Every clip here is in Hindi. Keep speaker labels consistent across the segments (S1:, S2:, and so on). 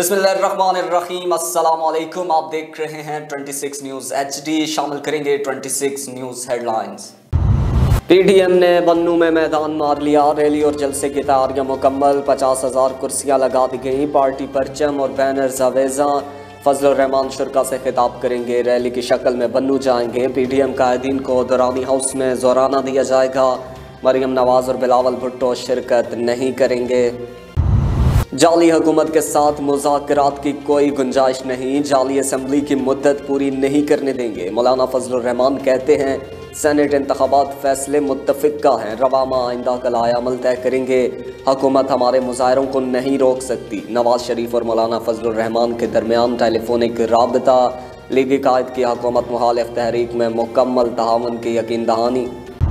S1: बिस्मिल्लाहिर्रहमानिर्रहीम, अस्सलाम वालेकुम। आप देख रहे हैं 26 न्यूज़ HD। शामिल करेंगे 26 न्यूज़ हेडलाइंस। PDM ने बन्नू में मैदान मार लिया। रैली और जलसे की तैयारियां मुकम्मल। 50,000 कुर्सियां लगा दी गई। पार्टी परचम और बैनर्स अवेजा। फजलुर रहमान शुरा से खिताब करेंगे। रैली की शक्ल में बन्नू जाएंगे। PDM कायदीन को दुरानी हाउस में जोराना दिया जाएगा। मरियम नवाज और बिलावल भुट्टो शिरकत नहीं करेंगे। जाली हुकूमत के साथ मुज़ाकरात की कोई गुंजाइश नहीं। जाली असम्बली की मुद्दत पूरी नहीं करने देंगे। मौलाना फजलुर रहमान कहते हैं सेनेट इंतखाबात फैसले मुत्तफिक का है। रवामा आइंदा कलाया अमल तय करेंगे। हुकूमत हमारे मुजाहरों को नहीं रोक सकती। नवाज शरीफ और मौलाना फजलुर रहमान के दरमियान टेलीफोनिक राबता। लीगी कायद की हुकूमत मुखालिफ तहरीक में मुकम्मल तआवुन की यकीन दहानी।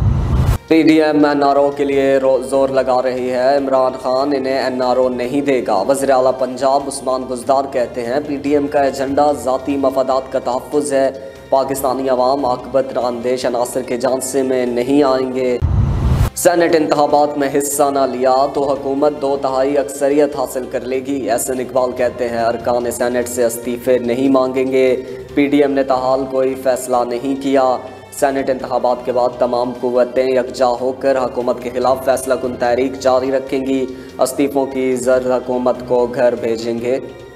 S1: PDM NRO के लिए जोर लगा रही है। इमरान खान इन्हें NRO नहीं देगा। वज़ीर आला पंजाब उस्मान बुज़दार कहते हैं PDM का एजेंडा ज़ाती मफादात का तहफ़्फ़ुज़ है। पाकिस्तानी अवाम आकबत अंदेश अनासर के झांसे में नहीं आएंगे। सेनेट इंतखाबात में हिस्सा न लिया तो हुकूमत 2/3 अक्सरियत हासिल कर लेगी। एहसन इकबाल कहते हैं अरकान सेनेट से इस्तीफ़े नहीं मांगेंगे। PDM ने ताहाल कोई फैसला नहीं किया। सेनेट इंतखाबात के बाद तमाम कुव्वतें यकजा होकर हुकूमत के खिलाफ फैसला कुन तहरीक जारी रखेंगी। इस्तीफ़ों की जर्द हुकूमत को घर भेजेंगे।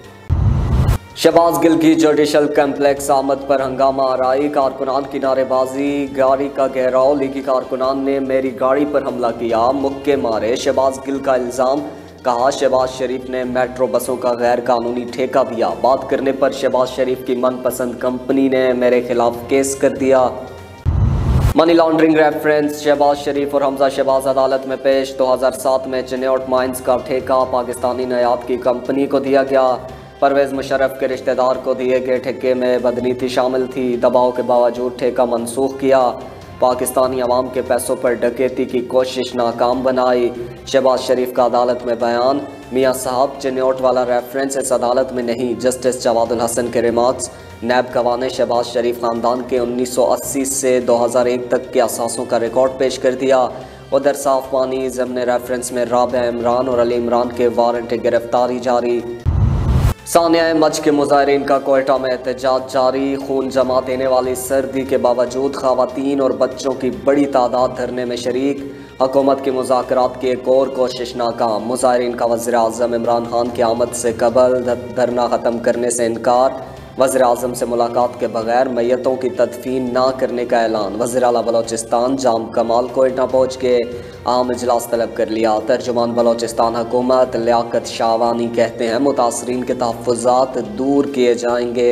S1: शहबाज गिल की जुडिशल कम्प्लेक्स आमद पर हंगामा आराई। कारकुनान की नारेबाजी, गाड़ी का घेराव। लीगी कारकुनान ने मेरी गाड़ी पर हमला किया, मुक्के मारे। शहबाज गिल का इल्ज़ाम, कहा शहबाज शरीफ ने मेट्रो बसों का गैर कानूनी ठेका दिया। बात करने पर शहबाज शरीफ की मनपसंद कंपनी ने मेरे खिलाफ केस कर दिया। Money laundering reference, Shahbaz Sharif और हमजा शहबाज अदालत में पेश। 2007 में चिन्योट माइंस का ठेका पाकिस्तानी नयाब की कंपनी को दिया गया। परवेज़ मुशर्रफ के रिश्तेदार को दिए गए ठेके में बदनीति शामिल थी। दबाव के बावजूद ठेका मनसूख किया। पाकिस्तानी अवाम के पैसों पर डकैती की कोशिश नाकाम बनाई। शहबाज शरीफ का अदालत में बयान, मियाँ साहब चिन्योट वाला रेफरेंस इस अदालत में नहीं। जस्टिस जवादुल हसन के रिमार्क्स, नैब गवाह ने शहबाज शरीफ ख़ानदान के 1980 से 2001 तक के असासों का रिकॉर्ड पेश कर दिया। उधर साफ पानी ज़मन रेफरेंस में राबिया इमरान और अली इमरान के वारंट गिरफ्तारी जारी। सानिया मच के मुजाहिरीन का कोयटा में एहतजाज जारी। खून जमा देने वाली सर्दी के बावजूद खवातीन और बच्चों की बड़ी तादाद धरने में शरीक। हुकूमत की मुज़ाकरात की एक और कोशिश नाकाम। मुजाहिरीन का वज़ीर आज़म इमरान खान की आमद से कबल धरना ख़त्म करने से इनकार। वज़ीर आज़म से मुलाकात के बगैर मैयतों की तदफीन ना करने का ऐलान। वज़ीर आला बलोचिस्तान जाम कमाल कोयटा पहुँच के आम इजलास तलब कर लिया। तर्जुमान बलोचिस्तान हुकूमत लियाकत शाहवानी कहते हैं मुतासरीन के तहफ़्फ़ुज़ात दूर किए जाएंगे।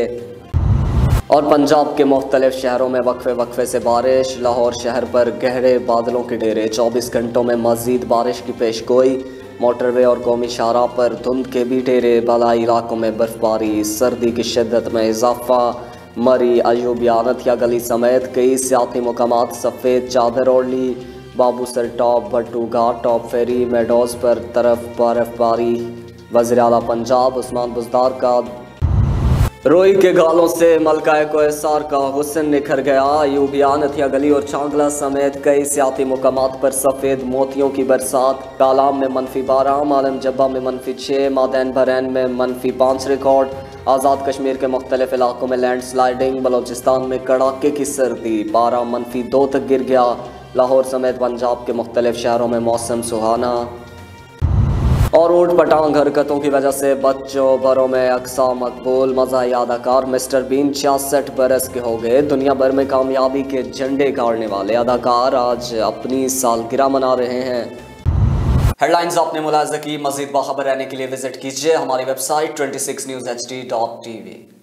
S1: और पंजाब के मुख्तलिफ शहरों में वक्फे से बारिश। लाहौर शहर पर गहरे बादलों के डेरे। 24 घंटों में मज़ीद बारिश की पेशगोई। मोटरवे और कौमी शाहराह पर धुंध के भी डेरे। बालाई इलाकों में बर्फबारी। सर्दी की शिद्दत में इजाफा। मरी, अयूबियानत या गली समेत कई सियाती मकामात सफ़ेद चादर ओढ़ ली। बाबूसर टॉप, भट्टू घाट, टॉप फेरी, मेडोज़ पर तरफ बर्फबारी। वज़ीर आला पंजाब उस्मान बुज़दार का रोई के गालों से मलकाए कोहसार का हुस्न निखर गया। अयूबियानत या गली और चांगला समेत कई सियाती मुकामात पर सफ़ेद मोतियों की बरसात। कालाम में -12, मालम जब्बा में -6, मादैन बरैन में -5 रिकॉर्ड। आज़ाद कश्मीर के मुख्तलिफ इलाकों में लैंड स्लाइडिंग। बलोचिस्तान में कड़ाके की सर्दी, पारा -2 तक गिर गया। लाहौर समेत पंजाब के मुख्तलिफ शहरों में मौसम सुहाना। और ऊट पटांग हरकतों की वजह से बच्चों भरों में अक्सा मकबूल मज़ाही अदाकार मिस्टर बीन 66 बरस के हो गए। दुनिया भर में कामयाबी के झंडे गाड़ने वाले अदाकार आज अपनी सालगिरह मना रहे हैं। हेडलाइंस आपने मुलाहिज़ा की। मज़ीद बाखबर रहने के लिए विजिट कीजिए हमारी वेबसाइट 26newshd.tv।